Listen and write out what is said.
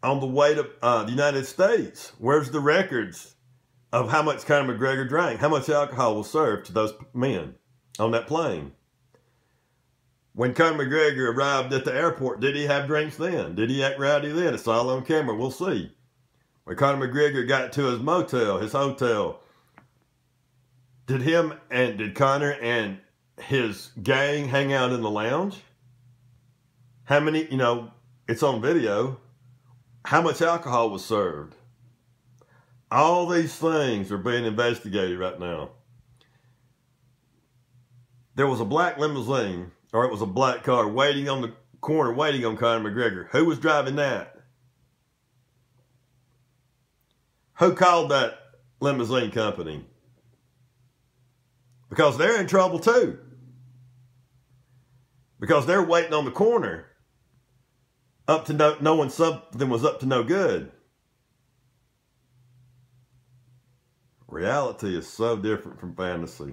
on the way to the United States? Where's the records of how much Conor McGregor drank? How much alcohol was served to those men on that plane? When Conor McGregor arrived at the airport, did he have drinks then? Did he act rowdy then? It's all on camera. We'll see. When Conor McGregor got to his motel, his hotel, did Conor and his gang hang out in the lounge? How many, it's on video. How much alcohol was served? All these things are being investigated right now. There was a black limousine, or it was a black car, waiting on the corner, waiting on Conor McGregor. Who was driving that? Who called that limousine company? Because they're in trouble too. Because they're waiting on the corner, up to knowing something was up to no good. Reality is so different from fantasy.